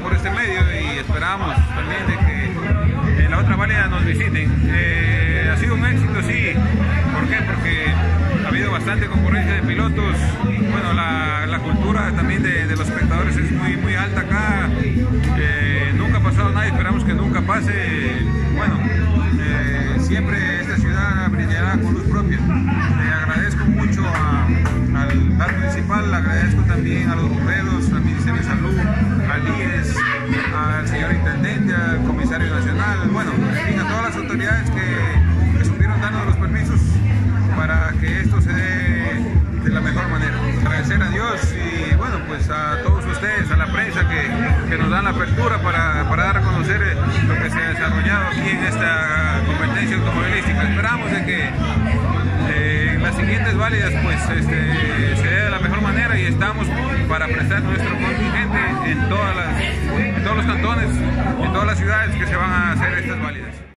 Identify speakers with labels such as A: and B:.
A: por este medio y esperamos también de que en la otra válida nos visiten. Ha sido un éxito, sí. ¿Por qué? Porque ha habido bastante concurrencia de pilotos. Bueno, la cultura también de los espectadores es muy alta acá. Nunca ha pasado nada, esperamos que nunca pase. Bueno, siempre esta ciudad brillará con luz propia. Agradezco mucho al Parque Municipal, agradezco también a los bomberos, al Ministerio de Salud, al IES, al señor Intendente, al Comisario Nacional, bueno, en fin, a todas las autoridades que estuvieron dando los permisos para que esto se dé de la mejor manera. Agradecer a Dios y bueno, pues a todos ustedes, a la prensa que nos dan la apertura para dar a conocer lo que se ha desarrollado aquí en esta competencia automovilística. Esperamos de que en las siguientes válidas pues se dé de la mejor manera y estamos para prestar nuestro contingente en todos los cantones, en todas las ciudades que se van a hacer estas válidas.